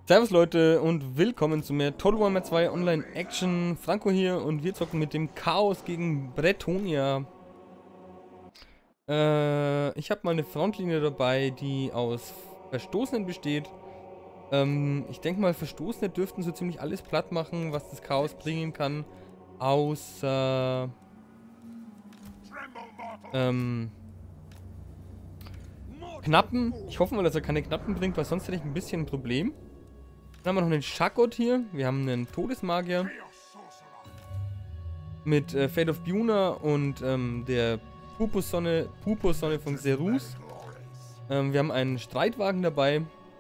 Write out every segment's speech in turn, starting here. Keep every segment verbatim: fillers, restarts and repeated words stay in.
Servus Leute und willkommen zu mehr Total Warhammer zwei Online Action. Franco hier und wir zocken mit dem Chaos gegen Bretonnia. Äh, ich habe mal eine Frontlinie dabei, die aus Verstoßenen besteht. Ähm, ich denke mal, Verstoßene dürften so ziemlich alles platt machen, was das Chaos bringen kann. Außer... Ähm... Knappen. Ich hoffe mal, dass er keine Knappen bringt, weil sonst hätte ich ein bisschen ein Problem. Dann haben wir noch einen Shakot hier. Wir haben einen Todesmagier. Mit äh, Fate of Buna und ähm, der Purpursonne, Purpursonne von Serus. Ähm, wir haben einen Streitwagen dabei.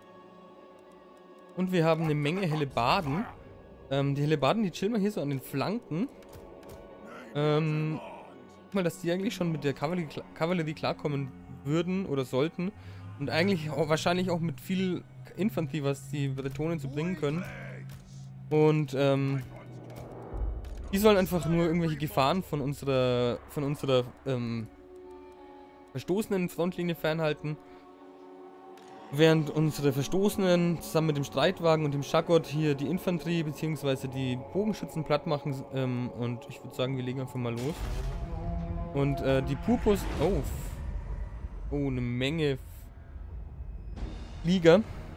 Und wir haben eine Menge Hellebarden. Ähm, die Hellebarden, die chillen wir hier so an den Flanken. Ähm, guck mal, dass die eigentlich schon mit der Kavallerie, Kavallerie klarkommen würden oder sollten. Und eigentlich auch, wahrscheinlich auch mit viel Infanterie, was die Bretonen zu bringen können. Und ähm, die sollen einfach nur irgendwelche Gefahren von unserer von unserer ähm, verstoßenen Frontlinie fernhalten. Während unsere Verstoßenen zusammen mit dem Streitwagen und dem Shakot hier die Infanterie bzw. die Bogenschützen platt machen. Ähm, und ich würde sagen, wir legen einfach mal los. Und äh, die Purpus... Oh, oh, eine Menge Flieger.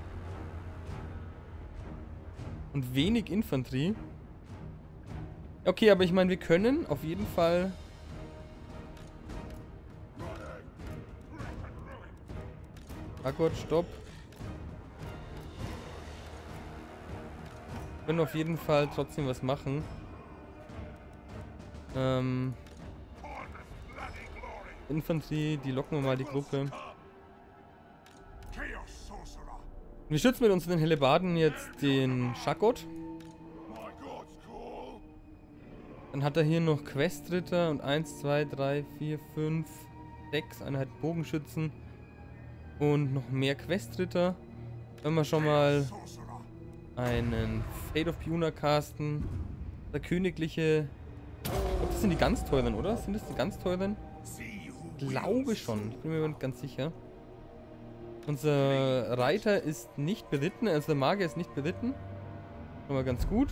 Und wenig Infanterie. Okay, aber ich meine, wir können auf jeden Fall... Shakot, stopp. Wir können auf jeden Fall trotzdem was machen. Ähm... Infanterie, die locken wir mal die Gruppe. Wir schützen mit unseren Hellebarden jetzt den Shakot. Dann hat er hier noch Questritter und eins, zwei, drei, vier, fünf, sechs Einheiten Bogenschützen. Und noch mehr Questritter. Wenn wir schon mal einen Fate of Buna casten. Der königliche... Ich glaube, das sind die ganz teuren, oder? Sind das die ganz teuren? Ich glaube schon. Ich bin mir nicht ganz sicher. Unser Reiter ist nicht beritten, also der Magier ist nicht beritten. Schon mal ganz gut.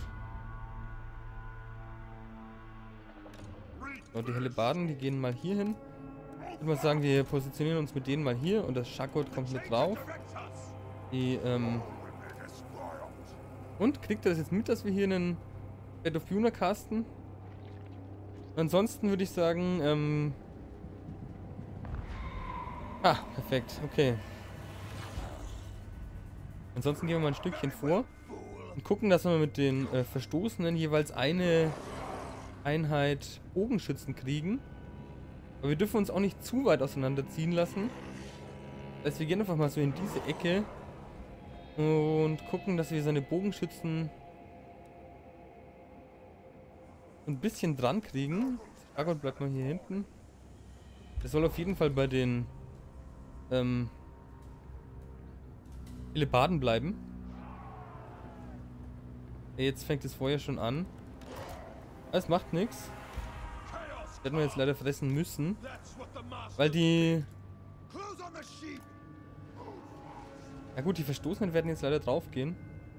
So, die Hellebarden, die gehen mal hier hin. Ich würde mal sagen, wir positionieren uns mit denen mal hier und das Shakot kommt mit drauf. Die, ähm... Und? Kriegt er das jetzt mit, dass wir hier einen Fate of Buna casten? Ansonsten würde ich sagen, ähm... Ah, perfekt, okay. Ansonsten gehen wir mal ein Stückchen vor und gucken, dass wir mit den äh, Verstoßenen jeweils eine Einheit Bogenschützen kriegen. Aber wir dürfen uns auch nicht zu weit auseinanderziehen lassen. Das heißt, wir gehen einfach mal so in diese Ecke und gucken, dass wir seine Bogenschützen ein bisschen dran kriegen. Shakot bleibt mal hier hinten. Das soll auf jeden Fall bei den ähm, Hellebarden bleiben. Jetzt fängt das Feuer schon an. Es macht nichts. Werden wir jetzt leider fressen müssen. Weil die... Na gut, die Verstoßenen werden jetzt leider drauf gehen.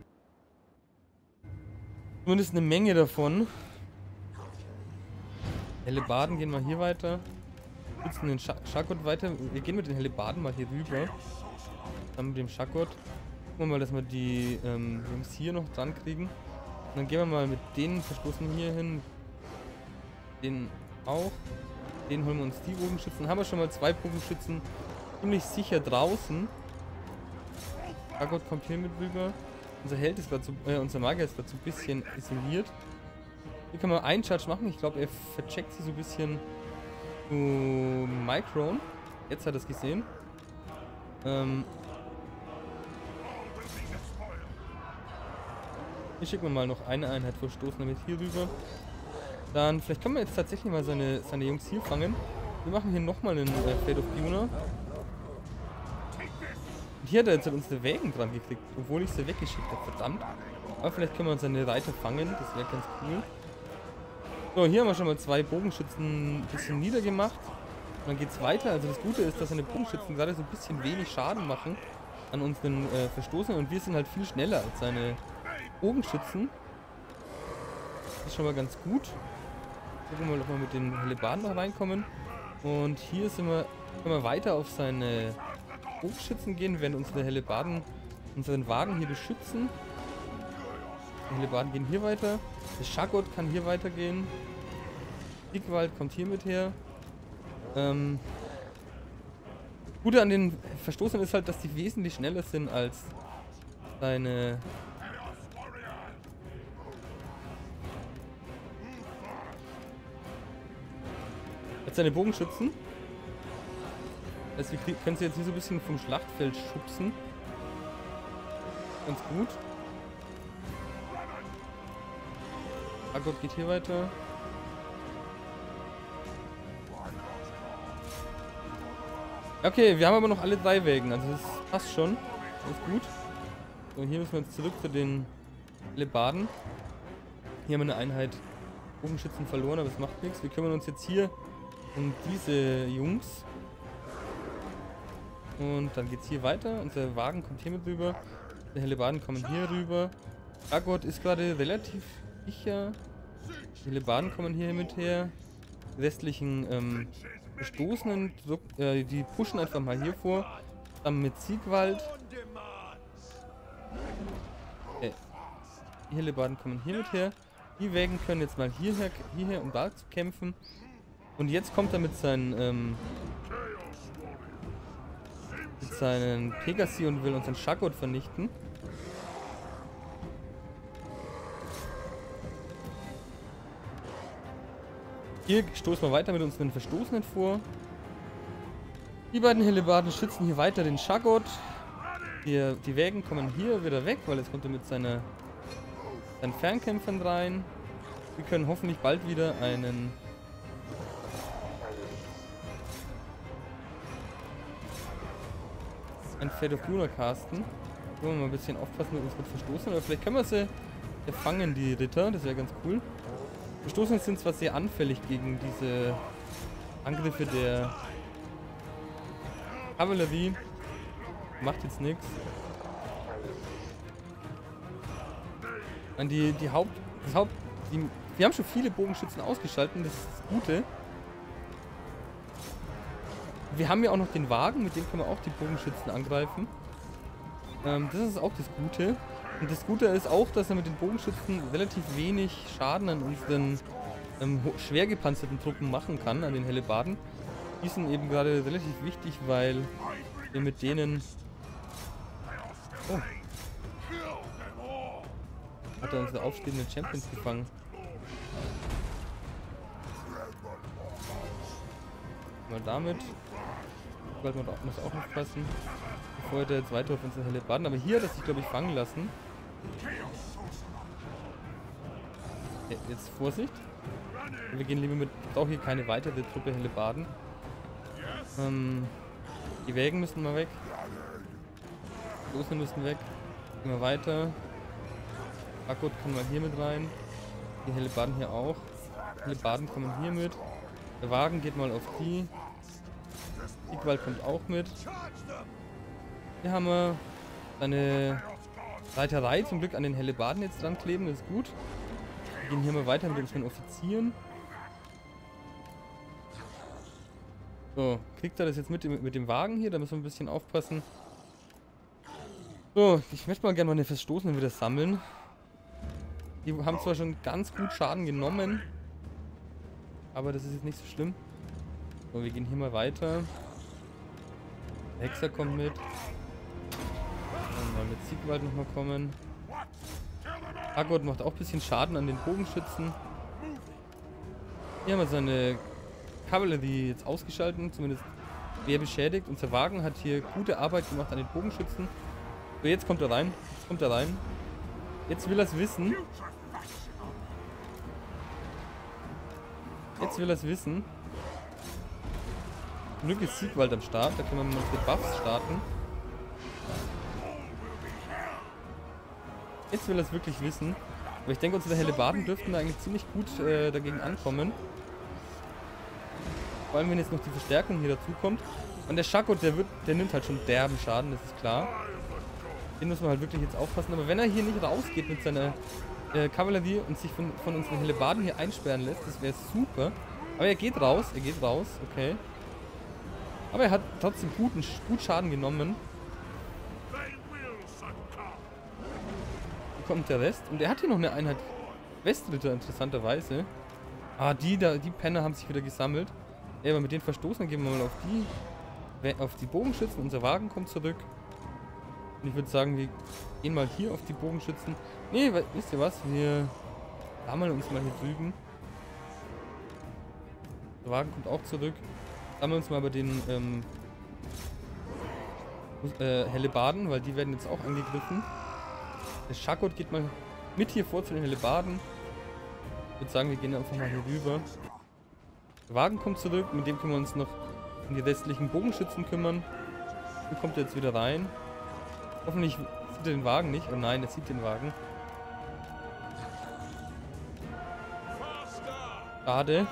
Zumindest eine Menge davon. Hellebarden gehen mal hier weiter. Schützen den Shakot weiter. Wir gehen mit den Hellebarden mal hier rüber. Dann mit dem Shakot. Gucken wir mal, dass wir die ähm, Jungs hier noch dran kriegen. Und dann gehen wir mal mit denen Verstoßen hier hin. Den auch. Den holen wir uns die Bogenschützen. Dann haben wir schon mal zwei Bogenschützen ziemlich sicher draußen. Shakot kommt hier mit rüber. Unser Held ist gerade so, äh, unser Magier ist gerade so ein bisschen isoliert. Hier kann man einen Charge machen. Ich glaube, er vercheckt sie so ein bisschen zu Micron. Jetzt hat er es gesehen. Ähm, Hier schicken wir mal noch eine Einheit verstoßen damit hier rüber. Dann, vielleicht können wir jetzt tatsächlich mal seine, seine Jungs hier fangen. Wir machen hier nochmal einen äh, Fate of Buna. Und hier hat er jetzt unsere Wägen dran gekriegt, obwohl ich sie weggeschickt habe, verdammt. Aber vielleicht können wir seine Reiter fangen, das wäre ganz cool. So, hier haben wir schon mal zwei Bogenschützen ein bisschen niedergemacht. Und dann geht es weiter. Also das Gute ist, dass seine Bogenschützen gerade so ein bisschen wenig Schaden machen. an unseren äh, Verstoßenen und wir sind halt viel schneller als seine Bogenschützen. Das ist schon mal ganz gut. Gucken wir mal, ob wir mit den Hellebarden noch reinkommen. Und hier sind wir, können wir weiter auf seine Bogenschützen gehen, während unsere Hellebarden unseren Wagen hier beschützen. Die Hellebarden gehen hier weiter. Der Shaggoth kann hier weitergehen. Sigwald kommt hier mit her. Ähm, Gute an den Verstoßenen ist halt, dass die wesentlich schneller sind als seine als seine Bogenschützen. Also wir können sie jetzt hier so ein bisschen vom Schlachtfeld schubsen. Ganz gut. Shaggoth geht hier weiter. Okay, wir haben aber noch alle drei Wägen, also das passt schon. Alles gut. So, hier müssen wir jetzt zurück zu den Hellebarden. Hier haben wir eine Einheit Bogenschützen verloren, aber das macht nichts. Wir kümmern uns jetzt hier um diese Jungs. Und dann geht's hier weiter. Unser Wagen kommt hier mit rüber. Die Hellebarden kommen hier rüber. Shaggoth ist gerade relativ sicher. Die Hellebarden kommen hier mit her. Die restlichen ähm, Verstoßenen, äh, die pushen einfach mal hier vor. Dann mit Sigwald. Äh, die Hellebarden kommen hier mit her. Die Wägen können jetzt mal hierher, hierher um da zu kämpfen. Und jetzt kommt er mit seinen ähm, mit seinen Pegasi und will unseren Shaggoth vernichten. Hier stoßen wir weiter mit unseren Verstoßenen vor. Die beiden Hellebarden schützen hier weiter den Shaggoth. Die, die Wägen kommen hier wieder weg, weil jetzt kommt er mit seiner, seinen Fernkämpfern rein. Wir können hoffentlich bald wieder einen ein Fate of Luna casten. Wollen wir mal ein bisschen aufpassen mit unseren Verstoßenen. Aber vielleicht können wir sie fangen, die Ritter. Das wäre ganz cool. Verstoßene sind zwar sehr anfällig gegen diese Angriffe der Kavallerie. Macht jetzt nichts. Die, die Haupt... Das Haupt... Die, wir haben schon viele Bogenschützen ausgeschaltet, das ist das Gute. Wir haben ja auch noch den Wagen, mit dem können wir auch die Bogenschützen angreifen. Ähm, das ist auch das Gute. Und das Gute ist auch, dass er mit den Bogenschützen relativ wenig Schaden an unseren ähm, schwer gepanzerten Truppen machen kann, an den Hellebarden. Die sind eben gerade relativ wichtig, weil wir mit denen... Oh. Hat er unsere aufstehenden Champions gefangen. Mal damit. Man muss auch noch passen. Bevor er jetzt weiter auf unsere Hellebarden. Aber hier hat er sich, glaube ich, fangen lassen. Jetzt Vorsicht. Wir gehen lieber mit. Auch hier keine weitere Truppe Hellebarden. Ähm, die Wägen müssen mal weg. Die Großen müssen weg. Gehen wir weiter. Shaggoth kann mal hier mit rein. Die Hellebarden hier auch. Die Hellebarden kommen hier mit. Der Wagen geht mal auf die. Sigwald kommt auch mit. Hier haben wir eine Reiterei zum Glück an den Hellebarden jetzt dran kleben, das ist gut. Wir gehen hier mal weiter mit unseren Offizieren. So, kriegt er das jetzt mit dem, mit dem Wagen hier, da müssen wir ein bisschen aufpassen. So, ich möchte mal gerne meine Verstoßenen wieder sammeln. Die haben zwar schon ganz gut Schaden genommen, aber das ist jetzt nicht so schlimm. So, wir gehen hier mal weiter. Der Hexer kommt mit. Dann mal mit Sigwald nochmal kommen. Shaggoth macht auch ein bisschen Schaden an den Bogenschützen. Hier haben wir seine Kavallerie jetzt ausgeschaltet, zumindest wer beschädigt. Unser Wagen hat hier gute Arbeit gemacht an den Bogenschützen. So, jetzt kommt er rein. Jetzt kommt er rein. Jetzt will er es wissen. Jetzt will er es wissen. Zum Glück ist Sigwald am Start, da können wir mal mit Buffs starten. Jetzt will er es wirklich wissen. Aber ich denke, unsere Hellebarden dürften da eigentlich ziemlich gut äh, dagegen ankommen. Vor allem, wenn jetzt noch die Verstärkung hier dazu kommt. Und der Shako, der wird, der nimmt halt schon derben Schaden, das ist klar. Den muss man halt wirklich jetzt aufpassen. Aber wenn er hier nicht rausgeht mit seiner äh, Kavallerie und sich von, von unseren Hellebarden hier einsperren lässt, das wäre super. Aber er geht raus, er geht raus, okay. Aber er hat trotzdem guten, gut Schaden genommen. Hier kommt der Rest. Und er hat hier noch eine Einheit Westritter, interessanterweise. Ah, die da, die Penner haben sich wieder gesammelt. Ja, aber mit den Verstoßen gehen wir mal auf die, auf die Bogenschützen. Unser Wagen kommt zurück. Und ich würde sagen, wir gehen mal hier auf die Bogenschützen. Nee, wisst ihr was? Wir sammeln uns mal hier drüben. Der Wagen kommt auch zurück. Sammeln uns mal bei den ähm, äh, Hellebarden, weil die werden jetzt auch angegriffen. Der Shako geht mal mit hier vor zu den Hellebarden. Ich würde sagen, wir gehen einfach mal hier rüber. Der Wagen kommt zurück, mit dem können wir uns noch um die restlichen Bogenschützen kümmern. Hier kommt er jetzt wieder rein. Hoffentlich sieht er den Wagen nicht. Oh nein, er sieht den Wagen. Schade.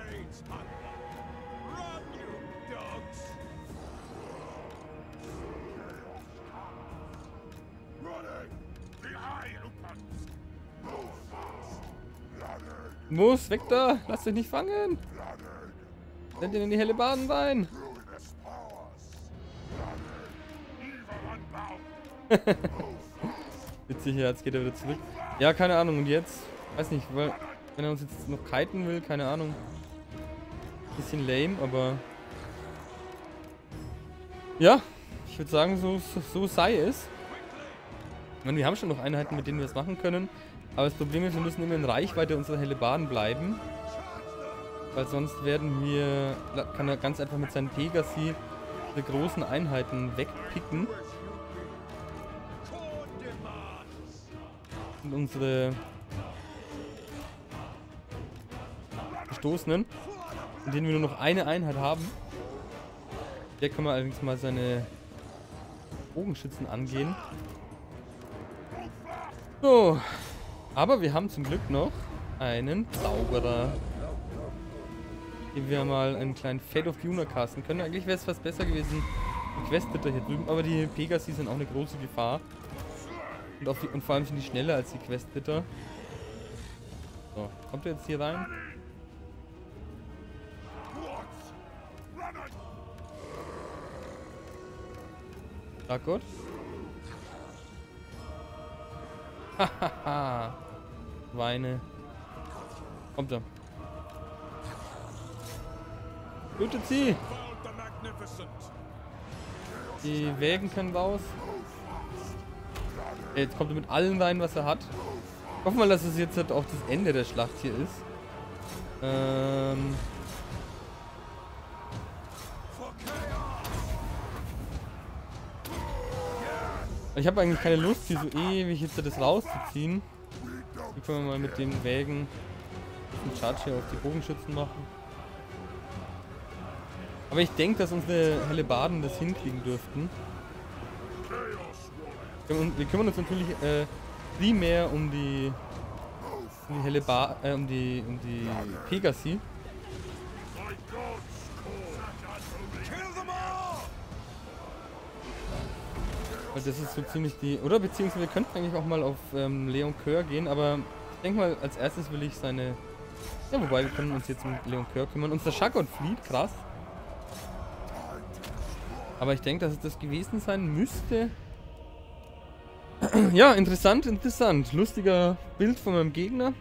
Muss, weg da! Lasst euch nicht fangen! Sendet ihn in die Hellebarden rein! Witzig, ja, jetzt geht er wieder zurück. Ja, keine Ahnung, und jetzt? Weiß nicht, weil, wenn er uns jetzt noch kiten will, keine Ahnung. Bisschen lame, aber... Ja, ich würde sagen, so, so, so sei es. Ich meine, wir haben schon noch Einheiten, mit denen wir es machen können. Aber das Problem ist, wir müssen immer in Reichweite unserer Hellebarden bleiben. Weil sonst werden wir... Kann er ganz einfach mit seinen Pegasi diese großen Einheiten wegpicken. Und unsere Verstoßenen, in denen wir nur noch eine Einheit haben. Der kann man allerdings mal seine Bogenschützen angehen. So. Aber wir haben zum Glück noch einen Zauberer. Hier wir mal einen kleinen Fate of Yuna casten können. Eigentlich wäre es fast besser gewesen, die Questritter hier drüben. Aber die Pegasi sind auch eine große Gefahr. Und, auf die, und vor allem sind die schneller als die Questritter. So, kommt er jetzt hier rein? Ah Gott. Hahaha. Weine. Kommt er. Blutet sie! Die Wägen können raus. Jetzt kommt er mit allen rein, was er hat. Ich hoffe mal, dass es jetzt halt auch das Ende der Schlacht hier ist. Ähm... Ich habe eigentlich keine Lust, hier so ewig jetzt das rauszuziehen. Hier können wir mal mit den Wägen einen Charge hier auf die Bogenschützen machen. Aber ich denke, dass unsere Hellebarden das hinkriegen dürften. Wir kümmern uns natürlich äh, primär um die, um die Hellebar, äh, um die, um die Pegasi. Weil das ist so ziemlich die... Oder beziehungsweise wir könnten eigentlich auch mal auf ähm, Leon Coeur gehen, aber ich denke mal, als erstes will ich seine... Ja, wobei, wir können uns jetzt um Leon Coeur kümmern. Unser Shako flieht, krass. Aber ich denke, dass es das gewesen sein müsste. Ja, interessant, interessant. Lustiger Bild von meinem Gegner.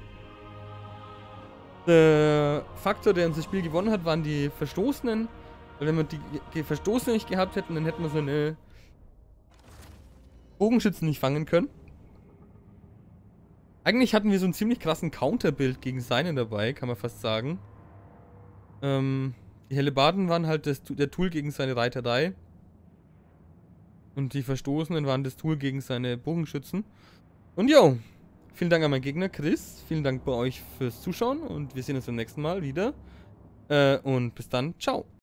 Der Faktor, der uns das Spiel gewonnen hat, waren die Verstoßenen. Weil wenn wir die, die Verstoßenen nicht gehabt hätten, dann hätten wir so eine Bogenschützen nicht fangen können. Eigentlich hatten wir so einen ziemlich krassen Counterbild gegen seinen dabei, kann man fast sagen. Ähm, die Hellebarden waren halt das, der Tool gegen seine Reiterei. Und die Verstoßenen waren das Tool gegen seine Bogenschützen. Und jo, vielen Dank an meinen Gegner Chris. Vielen Dank bei euch fürs Zuschauen und wir sehen uns beim nächsten Mal wieder. Äh, und bis dann, ciao.